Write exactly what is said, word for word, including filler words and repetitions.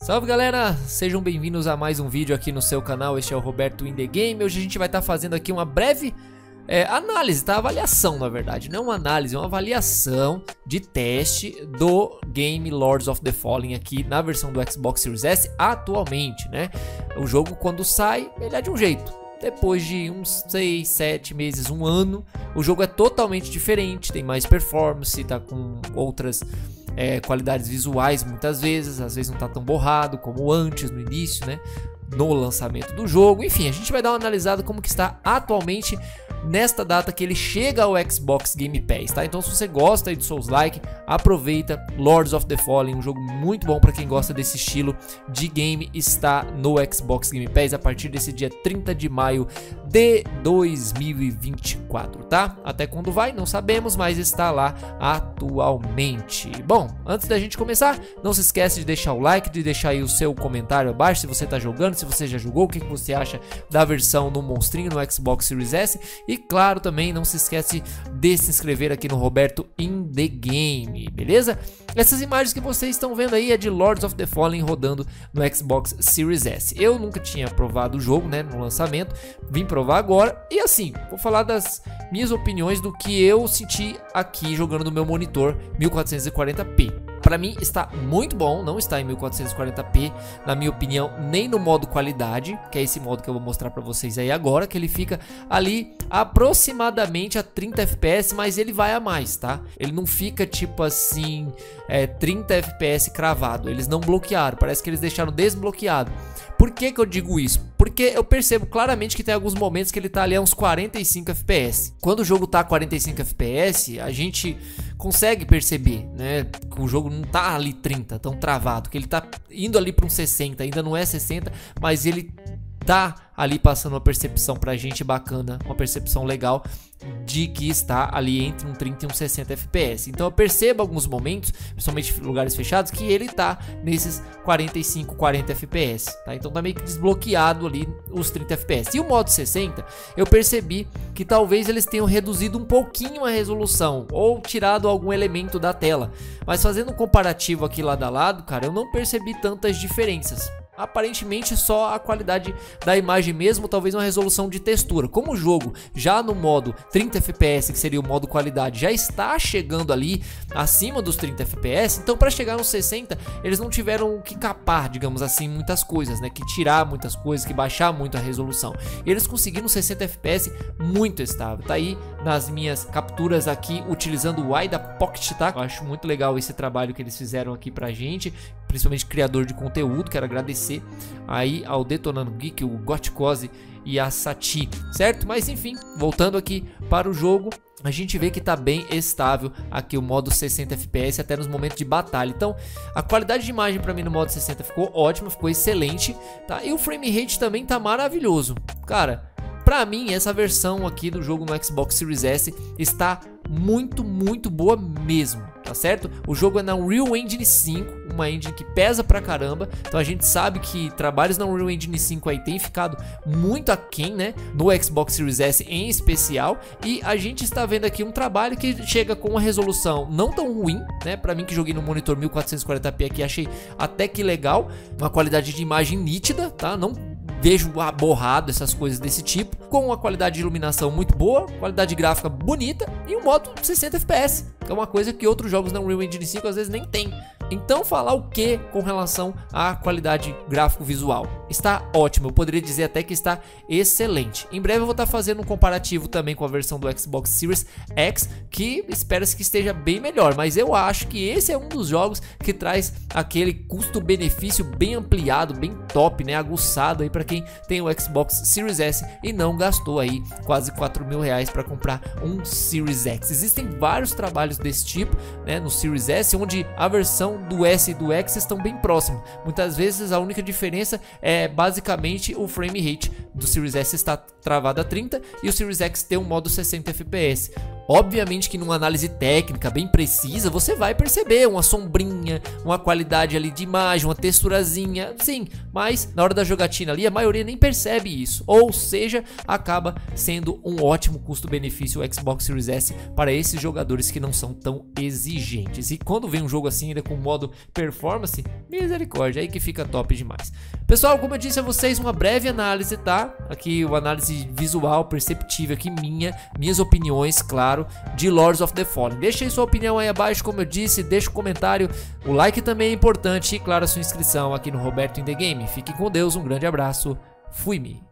Salve galera, sejam bem-vindos a mais um vídeo aqui no seu canal. Este é o Roberto in the Game. Hoje a gente vai estar fazendo aqui uma breve é, análise, tá? Avaliação, na verdade, não uma análise, é uma avaliação de teste do game Lords of the Fallen aqui na versão do Xbox Series S atualmente, né? O jogo, quando sai, ele é de um jeito. Depois de uns seis, sete meses, um ano, o jogo é totalmente diferente, tem mais performance, tá com outras é, qualidades visuais muitas vezes, às vezes não tá tão borrado como antes, no início, né, no lançamento do jogo. Enfim, a gente vai dar uma analisada como que está atualmente nesta data que ele chega ao Xbox Game Pass, tá? Então se você gosta aí de Souls-like, aproveita. Lords of the Fallen, um jogo muito bom para quem gosta desse estilo de game, está no Xbox Game Pass a partir desse dia trinta de maio de dois mil e vinte e quatro, tá? Até quando vai, não sabemos, mas está lá atualmente. Bom, antes da gente começar, não se esquece de deixar o like, de deixar aí o seu comentário abaixo se você tá jogando, se você já jogou, o que você acha da versão no monstrinho no Xbox Series S. E claro, também não se esquece de se inscrever aqui no Roberto in the Game, beleza? Essas imagens que vocês estão vendo aí é de Lords of the Fallen rodando no Xbox Series S. Eu nunca tinha provado o jogo, né, no lançamento, vim provar agora. E assim, vou falar das minhas opiniões do que eu senti aqui jogando no meu monitor mil quatrocentos e quarenta p. Para mim está muito bom, não está em mil quatrocentos e quarenta p, na minha opinião, nem no modo qualidade, que é esse modo que eu vou mostrar para vocês aí agora, que ele fica ali aproximadamente a trinta F P S, mas ele vai a mais, tá? Ele não fica tipo assim, é, trinta F P S cravado, eles não bloquearam, parece que eles deixaram desbloqueado. Por que que eu digo isso? Porque eu percebo claramente que tem alguns momentos que ele tá ali a uns quarenta e cinco F P S. Quando o jogo tá a quarenta e cinco F P S, a gente consegue perceber, né, que o jogo não tá ali trinta, tão travado, que ele tá indo ali para um sessenta, ainda não é sessenta, mas ele tá ali passando uma percepção pra gente bacana, uma percepção legal de que está ali entre um trinta e um sessenta F P S. Então eu percebo alguns momentos, principalmente em lugares fechados, que ele tá nesses quarenta e cinco, quarenta F P S, tá? Então tá meio que desbloqueado ali os trinta F P S. E o modo sessenta, eu percebi que talvez eles tenham reduzido um pouquinho a resolução ou tirado algum elemento da tela. Mas fazendo um comparativo aqui lado a lado, cara, eu não percebi tantas diferenças. Aparentemente só a qualidade da imagem mesmo, talvez uma resolução de textura. Como o jogo já no modo trinta F P S, que seria o modo qualidade, já está chegando ali acima dos trinta F P S, então para chegar nos sessenta eles não tiveram que capar, digamos assim, muitas coisas, né, que tirar muitas coisas, que baixar muito a resolução. E eles conseguiram sessenta F P S muito estável. Tá aí nas minhas capturas aqui utilizando o Wida Pocket, tá? Eu acho muito legal esse trabalho que eles fizeram aqui pra gente, principalmente criador de conteúdo. Quero agradecer aí ao Detonando Geek, o Gotcose e a Sati, certo? Mas enfim, voltando aqui para o jogo, a gente vê que tá bem estável aqui o modo sessenta F P S até nos momentos de batalha. Então a qualidade de imagem para mim no modo sessenta ficou ótima, ficou excelente, tá? E o frame rate também tá maravilhoso, cara. Pra mim essa versão aqui do jogo no Xbox Series S está muito, muito boa mesmo, tá certo? O jogo é na Unreal Engine cinco, uma engine que pesa pra caramba, então a gente sabe que trabalhos na Unreal Engine cinco aí tem ficado muito aquém, né, no Xbox Series S em especial, e a gente está vendo aqui um trabalho que chega com uma resolução não tão ruim, né, pra mim que joguei no monitor mil quatrocentos e quarenta p aqui, achei até que legal, uma qualidade de imagem nítida, tá, não vejo borrado, essas coisas desse tipo, com uma qualidade de iluminação muito boa, qualidade gráfica bonita e um modo sessenta F P S, que é uma coisa que outros jogos na Unreal Engine cinco às vezes nem tem. Então falar o que com relação à qualidade gráfico-visual? Está ótimo, eu poderia dizer até que está excelente. Em breve eu vou estar fazendo um comparativo também com a versão do Xbox Series X, que espera-se que esteja bem melhor, mas eu acho que esse é um dos jogos que traz aquele custo-benefício bem ampliado, bem top, né, aguçado aí para quem tem o Xbox Series S e não gastou aí quase quatro mil reais para comprar um Series X. Existem vários trabalhos desse tipo, né, no Series S, onde a versão do S e do X estão bem próximos. Muitas vezes a única diferença é basicamente o frame rate do Series S está travada a trinta e o Series X tem um modo sessenta F P S. Obviamente que numa análise técnica bem precisa, você vai perceber uma sombrinha, uma qualidade ali de imagem, uma texturazinha, sim, mas na hora da jogatina ali a maioria nem percebe isso, ou seja, acaba sendo um ótimo custo-benefício o Xbox Series S para esses jogadores que não são tão exigentes. E quando vem um jogo assim ainda com modo performance, misericórdia, aí que fica top demais. Pessoal, como eu disse a vocês, uma breve análise, tá? Aqui uma análise visual, perceptível aqui minha, minhas opiniões, claro, de Lords of the Fallen. Deixa aí sua opinião aí abaixo, como eu disse, deixa um comentário, o like também é importante e claro, a sua inscrição aqui no Roberto in the Game. Fique com Deus, um grande abraço, fui-me!